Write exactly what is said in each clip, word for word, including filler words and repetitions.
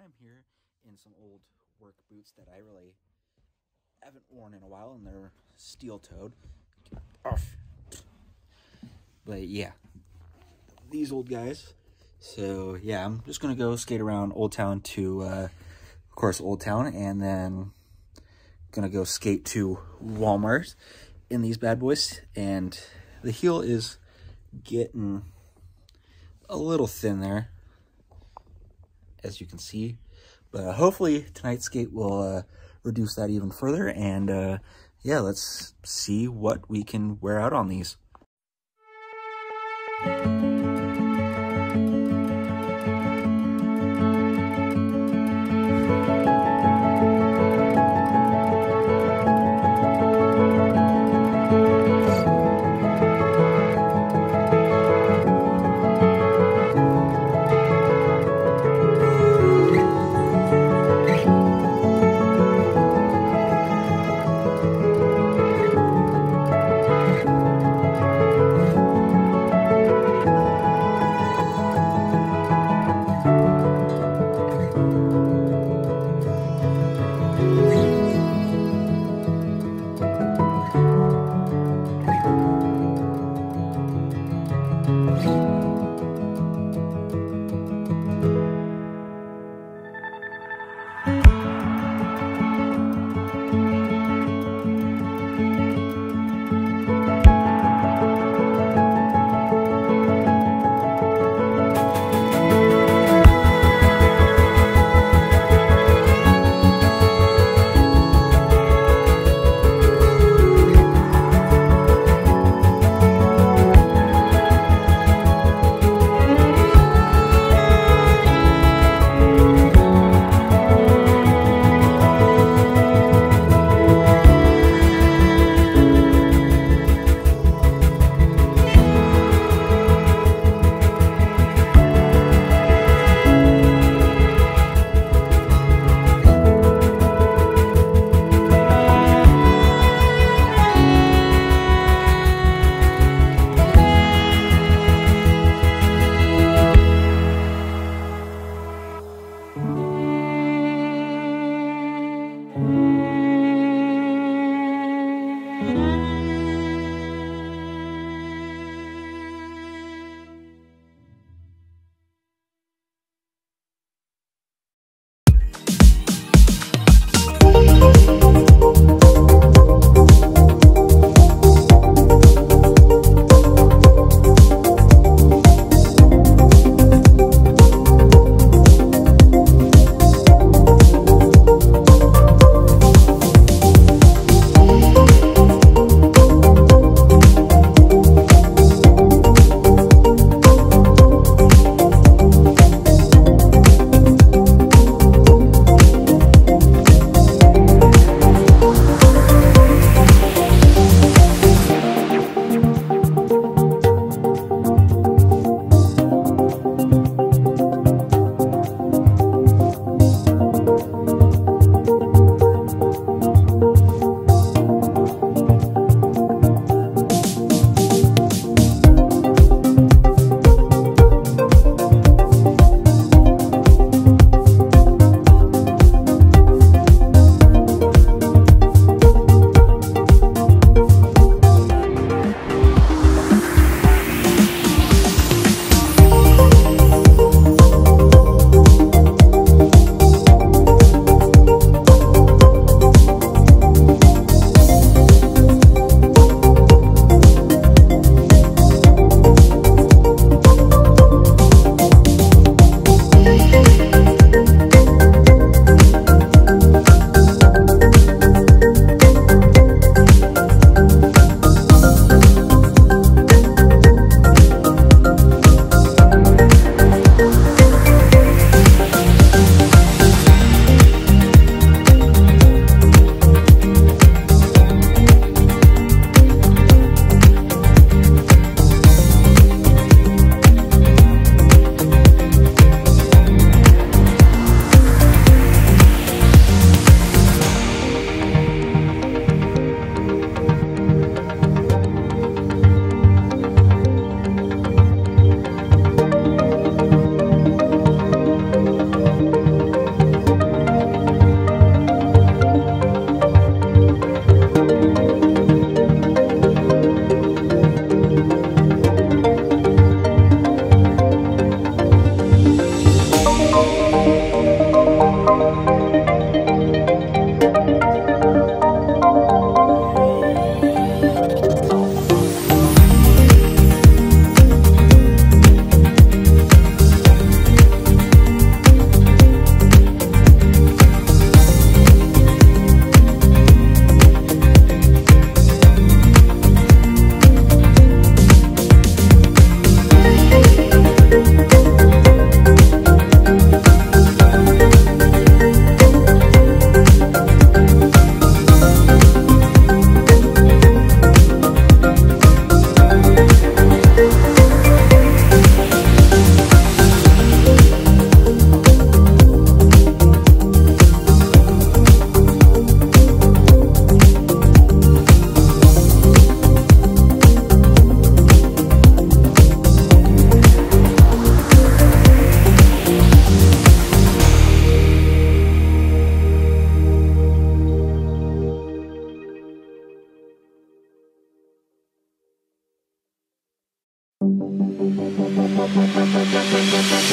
I'm here in some old work boots that I really haven't worn in a while, and they're steel-toed. Off. But yeah, these old guys. So yeah, I'm just gonna go skate around Old Town to, uh, of course, Old Town, and then gonna go skate to Walmart in these bad boys. And the heel is getting a little thin there, as you can see, but hopefully tonight's skate will uh, reduce that even further. And uh, yeah, let's see what we can wear out on these.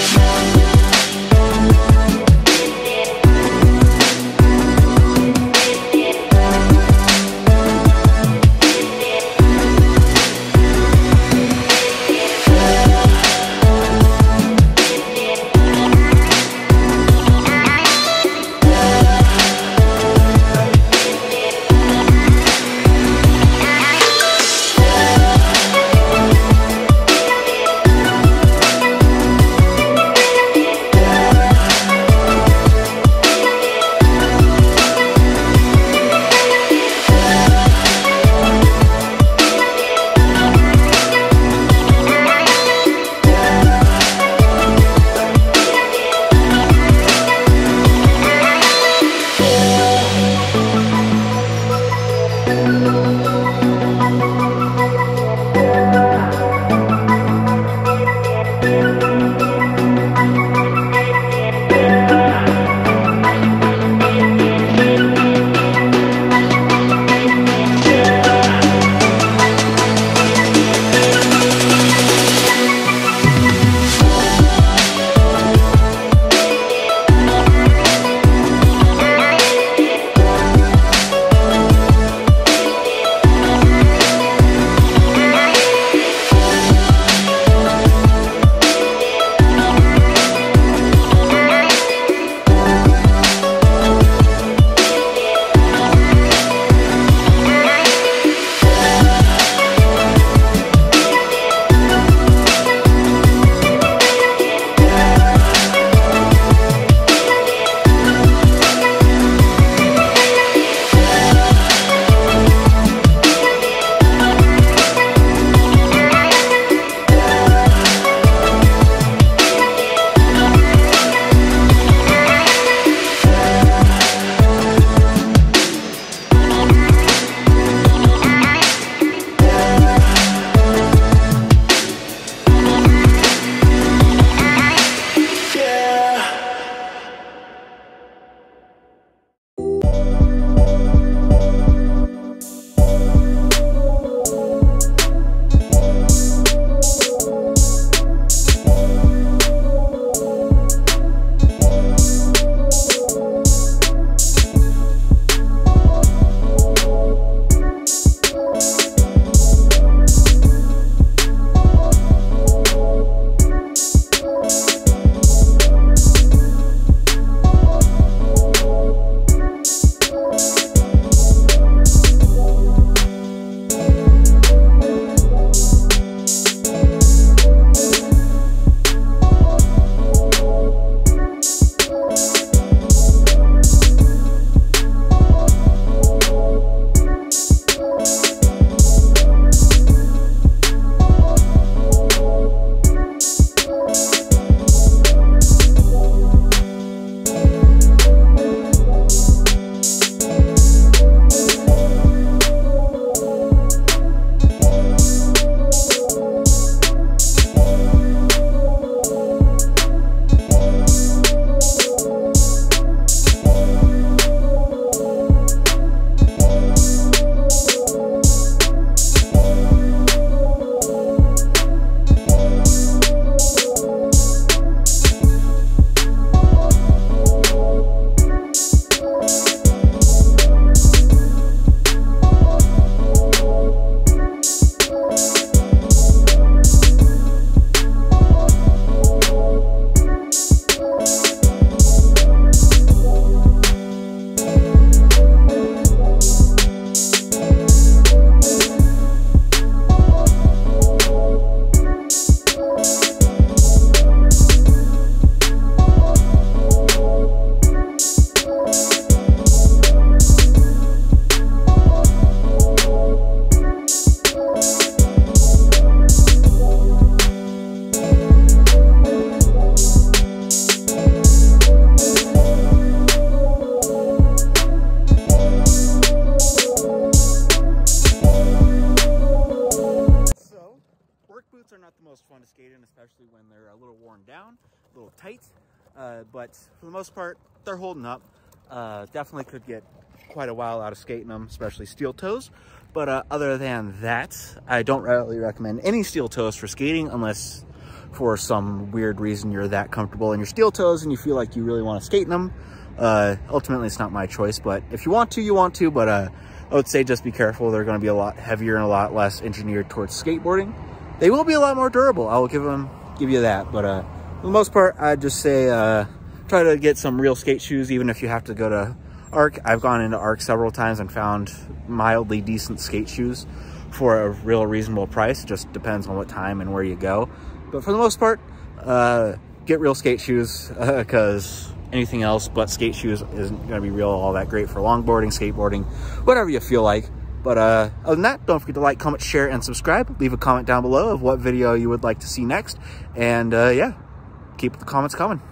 fun to skate in, especially when they're a little worn down, a little tight. Uh, but for the most part, they're holding up. Uh, definitely could get quite a while out of skating them, especially steel toes. But uh, other than that, I don't really recommend any steel toes for skating unless for some weird reason you're that comfortable in your steel toes and you feel like you really want to skate in them, uh, ultimately it's not my choice. But if you want to, you want to, but uh, I would say just be careful. They're going to be a lot heavier and a lot less engineered towards skateboarding. They will be a lot more durable. I will give them, give you that. But uh, for the most part, I'd just say uh, try to get some real skate shoes, even if you have to go to Arc. I've gone into Arc several times and found mildly decent skate shoes for a real reasonable price. It just depends on what time and where you go. But for the most part, uh, get real skate shoes, because uh, anything else but skate shoes isn't going to be real all that great for longboarding, skateboarding, whatever you feel like. But uh, other than that, don't forget to like, comment, share, and subscribe. Leave a comment down below of what video you would like to see next. And uh, yeah, keep the comments coming.